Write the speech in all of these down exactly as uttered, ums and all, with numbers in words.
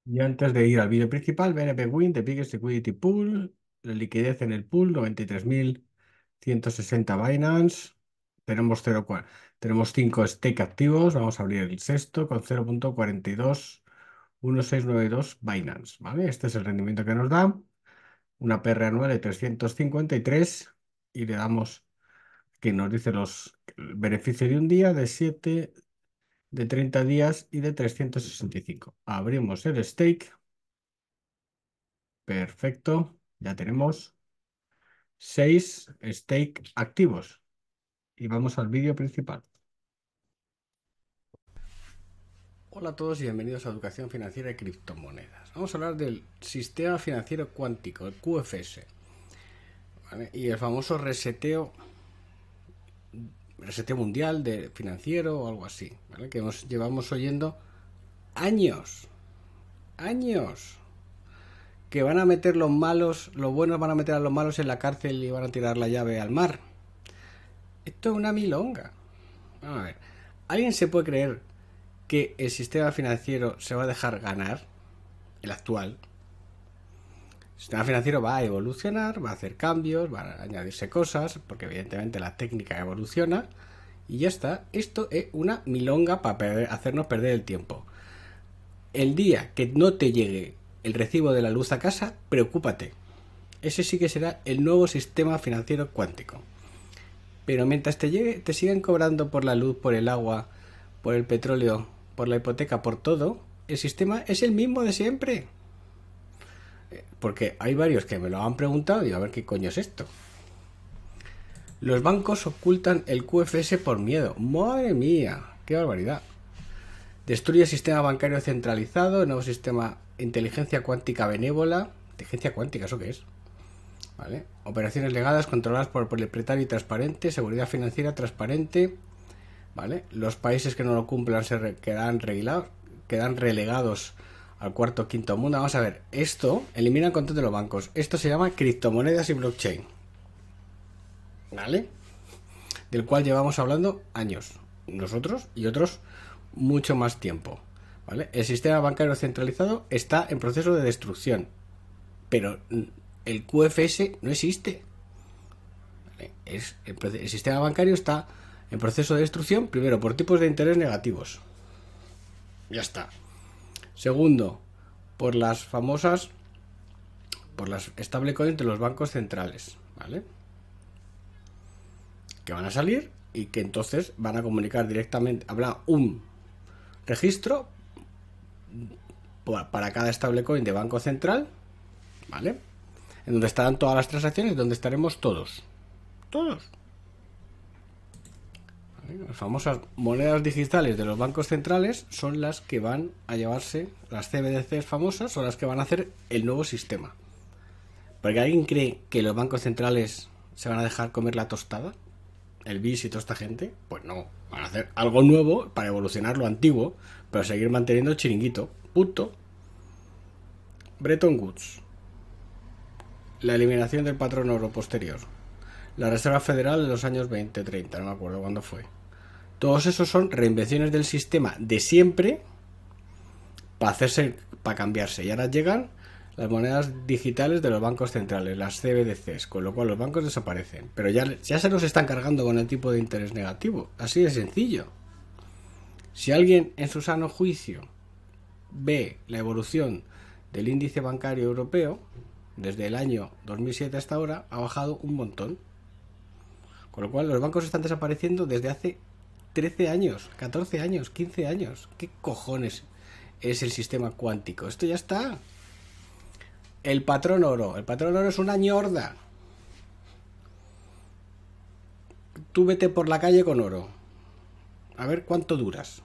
Y antes de ir al vídeo principal, B N P Win, The Biggest Liquidity Pool, la liquidez en el pool, noventa y tres mil ciento sesenta Binance, tenemos cero, cua- tenemos cinco stake activos, vamos a abrir el sexto con cero punto cuatro dos uno seis nueve dos Binance, ¿vale? Este es el rendimiento que nos da, una P R anual de trescientos cincuenta y tres y le damos que nos dice los el beneficio de un día, de siete, de treinta días y de trescientos sesenta y cinco. Abrimos el stake. Perfecto, ya tenemos seis stake activos y vamos al vídeo principal. Hola a todos y bienvenidos a Educación Financiera y Criptomonedas. Vamos a hablar del sistema financiero cuántico, el Q F S, ¿vale? Y el famoso reseteo, reseteo mundial de financiero o algo así, ¿vale? Que hemos, llevamos oyendo años, años, que van a meter los malos, los buenos van a meter a los malos en la cárcel y van a tirar la llave al mar. Esto es una milonga. Vamos a ver, ¿alguien se puede creer que el sistema financiero se va a dejar ganar, el actual? El sistema financiero va a evolucionar, va a hacer cambios, va a añadirse cosas, porque evidentemente la técnica evoluciona, y ya está. Esto es una milonga para perder, hacernos perder el tiempo. El día que no te llegue el recibo de la luz a casa, preocúpate. Ese sí que será el nuevo sistema financiero cuántico. Pero mientras te llegue, te sigan cobrando por la luz, por el agua, por el petróleo, por la hipoteca, por todo, el sistema es el mismo de siempre. Porque hay varios que me lo han preguntado y digo, a ver qué coño es esto. Los bancos ocultan el Q F S por miedo. Madre mía, qué barbaridad. Destruye el sistema bancario centralizado, el nuevo sistema inteligencia cuántica benévola. Inteligencia cuántica, ¿eso qué es? ¿Vale? Operaciones legadas controladas por el propietario y transparente, seguridad financiera transparente, ¿vale? Los países que no lo cumplan se re quedan, quedan relegados al cuarto o quinto mundo. Vamos a ver, esto elimina el control de los bancos. Esto se llama criptomonedas y blockchain, ¿vale? Del cual llevamos hablando años, nosotros y otros mucho más tiempo, ¿vale? El sistema bancario centralizado está en proceso de destrucción, pero el Q F S no existe. ¿Vale? Es, el, el sistema bancario está en proceso de destrucción, primero por tipos de interés negativos. Ya está. Segundo, por las famosas, por las stablecoins de los bancos centrales, ¿vale? Que van a salir y que entonces van a comunicar directamente, habrá un registro para cada stablecoin de banco central, ¿vale? En donde estarán todas las transacciones, donde estaremos todos. Todos. ¿Vale? Las famosas monedas digitales de los bancos centrales son las que van a llevarse, las C B D Cs famosas, son las que van a hacer el nuevo sistema. Porque alguien cree que los bancos centrales se van a dejar comer la tostada, el B I S y toda esta gente. Pues no, van a hacer algo nuevo para evolucionar lo antiguo, pero seguir manteniendo el chiringuito. Punto. Bretton Woods. La eliminación del patrón oro posterior. La Reserva Federal de los años veinte treinta, no me acuerdo cuándo fue. Todos esos son reinvenciones del sistema de siempre para hacerse, para cambiarse. Y ahora llegan las monedas digitales de los bancos centrales, las C B D Cs, con lo cual los bancos desaparecen. Pero ya, ya se los están cargando con el tipo de interés negativo. Así de sencillo. Si alguien en su sano juicio ve la evolución del índice bancario europeo, desde el año dos mil siete hasta ahora, ha bajado un montón. Con lo cual los bancos están desapareciendo desde hace trece años, catorce años, quince años. ¿Qué cojones es el sistema cuántico? Esto ya está. El patrón oro. El patrón oro es una ñorda. Tú vete por la calle con oro. A ver cuánto duras.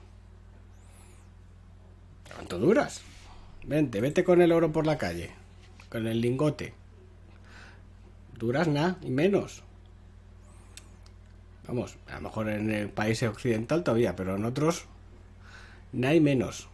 ¿Cuánto duras? Vente, vete con el oro por la calle. Con el lingote. Duras nada y menos. Vamos, a lo mejor en el país occidental todavía, pero en otros nada y menos.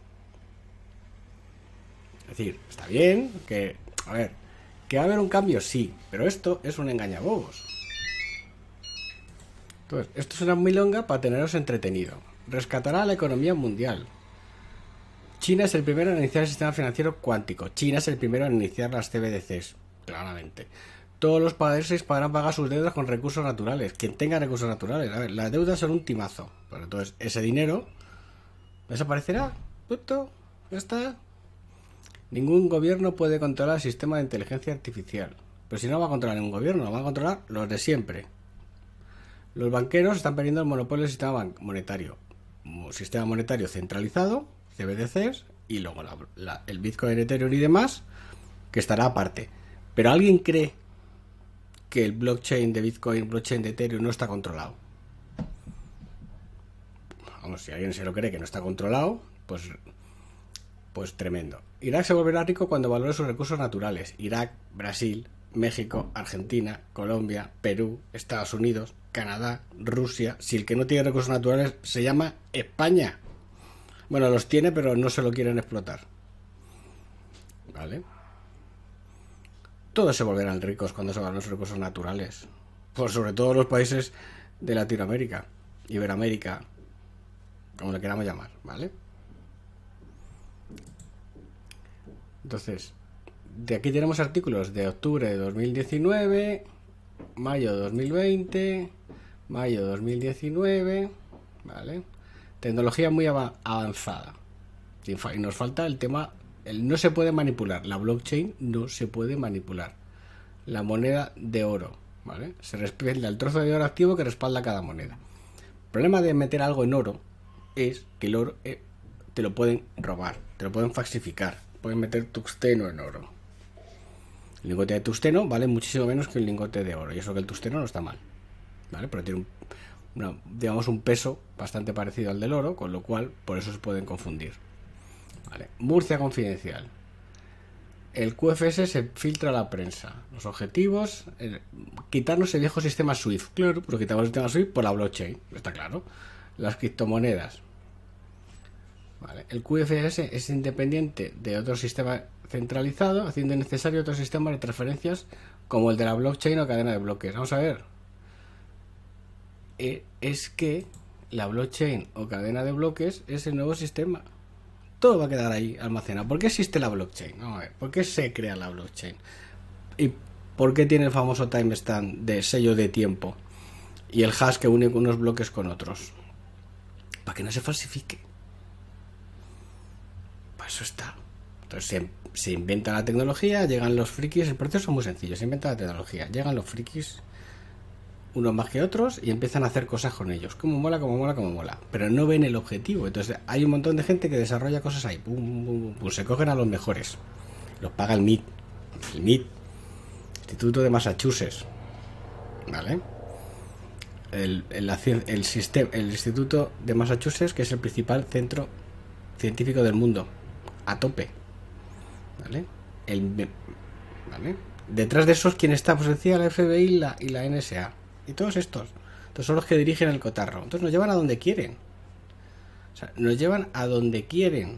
Es decir, está bien que, a ver, que va a haber un cambio, sí, pero esto es un engañabobos. Entonces, esto es una milonga para teneros entretenido. Rescatará a la economía mundial. China es el primero en iniciar el sistema financiero cuántico. China es el primero en iniciar las C B D Cs, claramente. Todos los países podrán pagar sus deudas con recursos naturales. Quien tenga recursos naturales. A ver, las deudas son un timazo. Pero entonces, ese dinero desaparecerá. Punto. Ya está. Ningún gobierno puede controlar el sistema de inteligencia artificial. Pero si no va a controlar ningún gobierno, lo van a controlar los de siempre. Los banqueros están perdiendo el monopolio del sistema monetario. Un sistema monetario centralizado, C B D Cs, y luego la, la, el Bitcoin, Ethereum y demás, que estará aparte. Pero ¿alguien cree que el blockchain de Bitcoin, blockchain de Ethereum no está controlado? Vamos, si alguien se lo cree que no está controlado, pues, pues tremendo. Irak se volverá rico cuando valore sus recursos naturales. Irak, Brasil, México, Argentina, Colombia, Perú, Estados Unidos, Canadá, Rusia. Si el que no tiene recursos naturales se llama España. Bueno, los tiene, pero no se lo quieren explotar. ¿Vale? Todos se volverán ricos cuando se valoren los recursos naturales. Por sobre todo los países de Latinoamérica, Iberoamérica, como le queramos llamar, ¿vale? Entonces, de aquí tenemos artículos de octubre de dos mil diecinueve, mayo de dos mil veinte, mayo de dos mil diecinueve, ¿vale? Tecnología muy av avanzada. Y nos falta el tema, el no se puede manipular. La blockchain no se puede manipular. La moneda de oro, ¿vale? Se respalda el trozo de oro activo que respalda cada moneda. El problema de meter algo en oro es que el oro eh, te lo pueden robar, te lo pueden falsificar, pueden meter tungsteno en oro. El lingote de tungsteno vale muchísimo menos que un lingote de oro, y eso que el tungsteno no está mal, ¿vale? Pero tiene un, una, digamos, un peso bastante parecido al del oro, con lo cual por eso se pueden confundir, ¿vale? Murcia Confidencial. El Q F S se filtra a la prensa. Los objetivos, el, quitarnos el viejo sistema SWIFT. Claro, pero quitamos el sistema SWIFT por la blockchain, está claro. Las criptomonedas, ¿vale? El Q F S es independiente de otro sistema centralizado, haciendo necesario otro sistema de transferencias como el de la blockchain o cadena de bloques. Vamos a ver. Eh, es que la blockchain o cadena de bloques es el nuevo sistema. Todo va a quedar ahí almacenado. ¿Por qué existe la blockchain? Vamos a ver. ¿Por qué se crea la blockchain? ¿Y por qué tiene el famoso timestamp de sello de tiempo? Y el hash que une unos bloques con otros. Para que no se falsifique. Para eso está. Entonces se, se inventa la tecnología, llegan los frikis. El proceso es muy sencillo. Se inventa la tecnología. Llegan los frikis, unos más que otros, y empiezan a hacer cosas con ellos. Como mola, como mola, como mola. Pero no ven el objetivo. Entonces hay un montón de gente que desarrolla cosas ahí. Pum, pum, pum, pum. Se cogen a los mejores. Los paga el M I T. El M I T. Instituto de Massachusetts. ¿Vale? El, el, el, sistema, el Instituto de Massachusetts, que es el principal centro científico del mundo. A tope. ¿Vale? El, ¿vale? Detrás de esos, ¿quién está? Pues decía la F B I y la, y la N S A. Y todos estos. Entonces son los que dirigen el cotarro. Entonces nos llevan a donde quieren. O sea, nos llevan a donde quieren.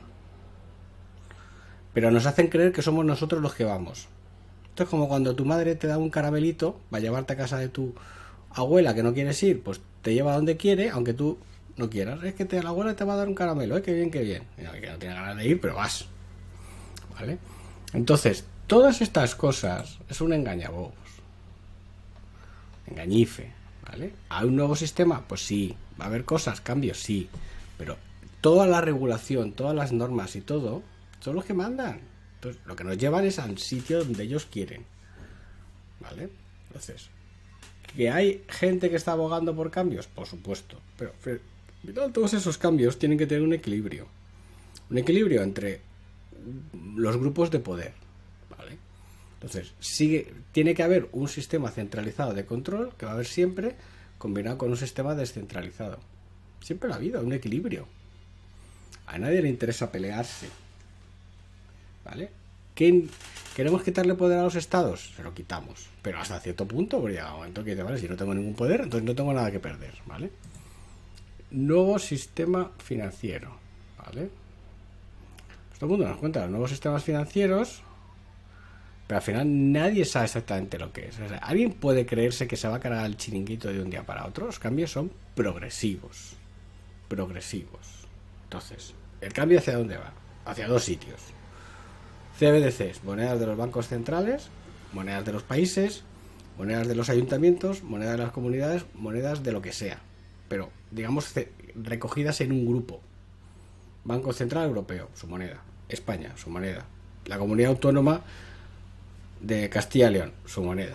Pero nos hacen creer que somos nosotros los que vamos. Esto es como cuando tu madre te da un caramelito para llevarte a casa de tu abuela que no quieres ir, pues te lleva a donde quiere, aunque tú no quieras. Es que te, la abuela te va a dar un caramelo, ¿eh? Qué bien, qué bien. Mira, que no tiene ganas de ir, pero vas. ¿Vale? Entonces, todas estas cosas es un engañabobos. Engañife, ¿vale? ¿Hay un nuevo sistema? Pues sí. ¿Va a haber cosas? ¿Cambios? Sí. Pero toda la regulación, todas las normas y todo, son los que mandan. Entonces, lo que nos llevan es al sitio donde ellos quieren. ¿Vale? Entonces, ¿que hay gente que está abogando por cambios? Por supuesto. Pero, pero todos esos cambios tienen que tener un equilibrio. Un equilibrio entre los grupos de poder. ¿Vale? Entonces, sigue, tiene que haber un sistema centralizado de control, que va a haber siempre, combinado con un sistema descentralizado. Siempre lo ha habido, un equilibrio. A nadie le interesa pelearse. ¿Vale? ¿Quién, ¿Queremos quitarle poder a los estados? Se lo quitamos. Pero hasta cierto punto, porque llega un momento que dice, vale, si no tengo ningún poder, entonces no tengo nada que perder, ¿vale? Nuevo sistema financiero, ¿vale? Pues todo el mundo nos cuenta los nuevos sistemas financieros, pero al final nadie sabe exactamente lo que es. O sea, ¿alguien puede creerse que se va a cargar el chiringuito de un día para otro? Los cambios son progresivos. Progresivos. Entonces, ¿el cambio hacia dónde va? hacia dos sitios. C B D Cs, monedas de los bancos centrales, monedas de los países, monedas de los ayuntamientos, monedas de las comunidades, monedas de lo que sea, pero digamos recogidas en un grupo. Banco Central Europeo, su moneda. España, su moneda. La Comunidad Autónoma de Castilla y León, su moneda.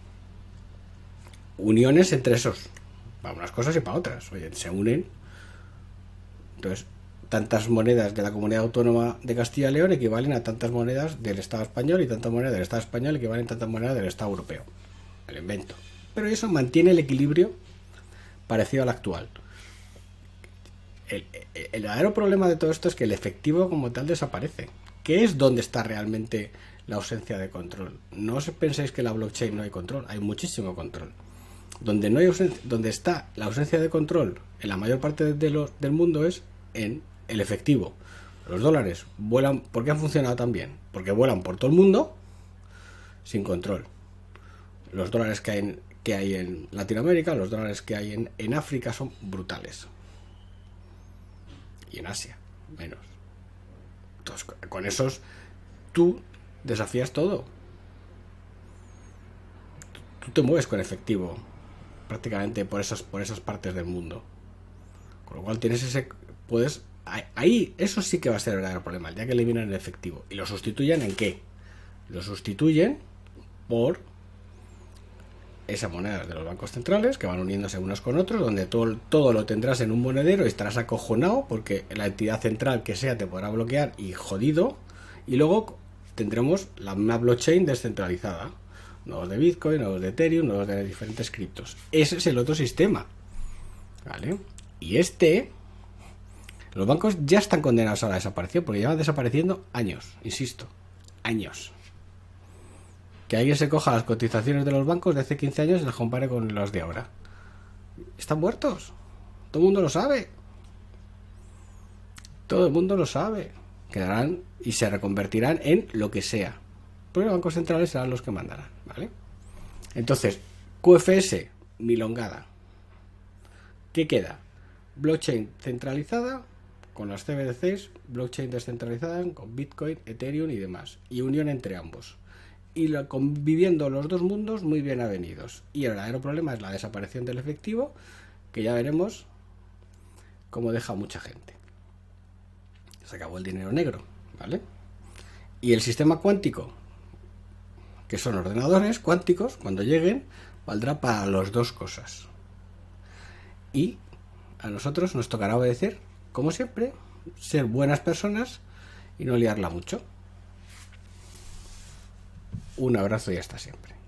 Uniones entre esos, para unas cosas y para otras. Oye, se unen. Entonces, tantas monedas de la Comunidad Autónoma de Castilla y León equivalen a tantas monedas del Estado español, y tantas monedas del Estado español equivalen a tantas monedas del Estado europeo. El invento. Pero eso mantiene el equilibrio parecido al actual. El, el, el verdadero problema de todo esto es que el efectivo como tal desaparece. ¿Qué es donde está realmente la ausencia de control? No os penséis que en la blockchain no hay control, hay muchísimo control. Donde no hay ausencia, donde está la ausencia de control en la mayor parte de lo, del mundo es en el efectivo. Los dólares vuelan, ¿por qué han funcionado tan bien? Porque vuelan por todo el mundo sin control. Los dólares que hay en, que hay en Latinoamérica, los dólares que hay en, en África son brutales. Y en Asia, menos. Entonces, con esos, tú desafías todo. Tú te mueves con efectivo prácticamente por esas, por esas partes del mundo. Con lo cual tienes ese... Puedes... Ahí, eso sí que va a ser el verdadero problema, el día que eliminan el efectivo. ¿Y lo sustituyen en qué? Lo sustituyen por esas monedas de los bancos centrales que van uniéndose unos con otros, donde todo, todo lo tendrás en un monedero y estarás acojonado porque la entidad central que sea te podrá bloquear y jodido. Y luego tendremos la misma blockchain descentralizada, nodos de Bitcoin, nodos de Ethereum, nodos de diferentes criptos. Ese es el otro sistema, ¿vale? Y este, los bancos ya están condenados a la desaparición porque llevan desapareciendo años, insisto, años. Que alguien se coja las cotizaciones de los bancos de hace quince años y las compare con los de ahora. Están muertos. Todo el mundo lo sabe. Todo el mundo lo sabe. Quedarán y se reconvertirán en lo que sea. Pero los bancos centrales serán los que mandarán, ¿vale? Entonces, Q F S, milongada. ¿Qué queda? Blockchain centralizada con las C B D Cs, blockchain descentralizada con Bitcoin, Ethereum y demás. Y unión entre ambos. Y lo, conviviendo los dos mundos muy bien avenidos. Y el verdadero problema es la desaparición del efectivo, que ya veremos cómo deja a mucha gente. Se acabó el dinero negro, ¿vale? Y el sistema cuántico, que son ordenadores cuánticos, cuando lleguen, valdrá para las dos cosas. Y a nosotros nos tocará obedecer, como siempre, ser buenas personas y no liarla mucho. Un abrazo y hasta siempre.